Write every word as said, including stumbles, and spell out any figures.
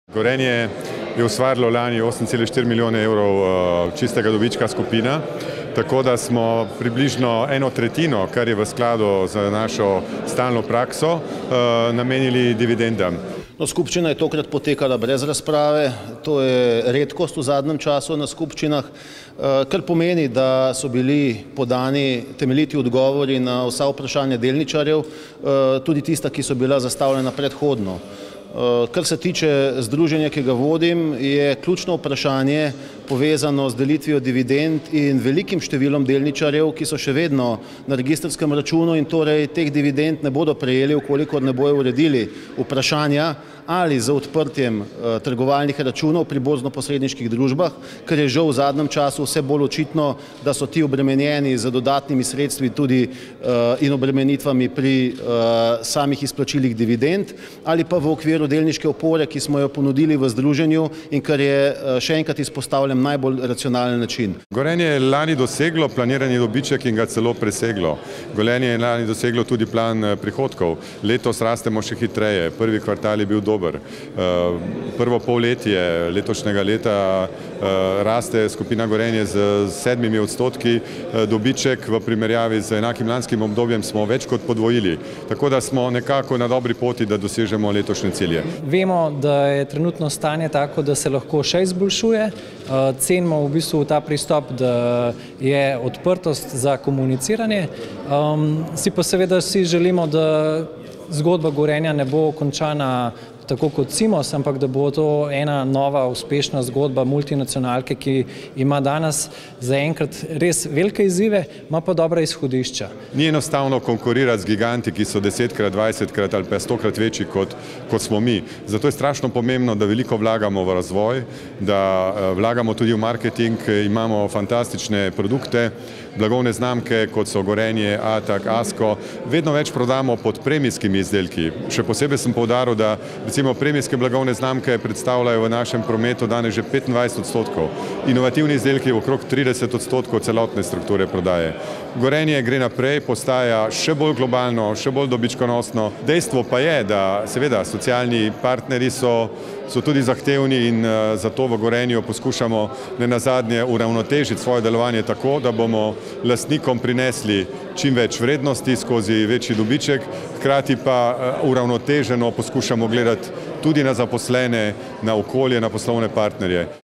Gorenje je ustvarilo lani osem cela štiri milijone evrov čistega dobička skupina, tako da smo približno eno tretjino, kar je v skladu z našo stalno prakso, namenili dividendam. No, skupščina je tokrat potekala brez razprave, to je redkost v zadnjem času na skupščinah, kar pomeni, da so bili podani temeljiti odgovori na vsa vprašanja delničarjev, tudi tista, ki so bila zastavljena predhodno. Kar se tiče združenja, ki ga vodim, je ključno vprašanje povezano z delitvijo dividend in velikim številom delničarjev, ki so še vedno na registrskem računu in torej teh dividend ne bodo prejeli, ukolikor ne bojo uredili vprašanja ali z odprtjem trgovalnih računov pri borzno-posredniških družbah, ker je žal v zadnjem času vse bolj očitno, da so ti obremenjeni z dodatnimi sredstvi tudi in obremenitvami pri samih izplačilih dividend ali pa v okviru delniške opore, ki smo jo ponudili v združenju in kar je še enkrat izpostavljen najbolj racionalen način. Gorenje je lani doseglo planirani dobiček in ga celo preseglo. Gorenje je lani doseglo tudi plan prihodkov. Letos rastemo še hitreje. Prvi kvartal je bil dober. Prvo polletje letošnjega leta raste skupina Gorenje z sedmimi odstotki, dobiček v primerjavi z enakim lanskim obdobjem smo več kot podvojili. Tako da smo nekako na dobri poti, da dosežemo letošnje cilje. Vemo, da je trenutno stanje tako, da se lahko še izboljšuje. Cenimo v bistvu ta pristop, da je odprtost za komuniciranje. Si pa seveda vsi želimo, da zgodba Gorenja ne bo končana tako kot Cimos, ampak da bo to ena nova uspešna zgodba multinacionalke, ki ima danes zaenkrat res velike izzive, ima pa dobra izhodišča. Ni enostavno konkurirati z giganti, ki so desetkrat, dvajsetkrat ali pa stokrat večji kot, kot smo mi. Zato je strašno pomembno, da veliko vlagamo v razvoj, da vlagamo tudi v marketing, imamo fantastične produkte, blagovne znamke, kot so Gorenje, Atak, Asko. Vedno več prodamo pod premijskimi izdelki. Še posebej sem poudaril, da recimo premijske blagovne znamke predstavljajo v našem prometu danes že petindvajset odstotkov. Inovativni izdelki okrog trideset odstotkov celotne strukture prodaje. Gorenje gre naprej, postaja še bolj globalno, še bolj dobičkonosno. Dejstvo pa je, da seveda socialni partnerji so, so tudi zahtevni in zato v Gorenju poskušamo nenazadnje uravnotežiti svoje delovanje tako, da bomo lastnikom prinesli čim več vrednosti skozi večji dobiček, hkrati pa uravnoteženo poskušamo gledati tudi na zaposlene, na okolje, na poslovne partnerje.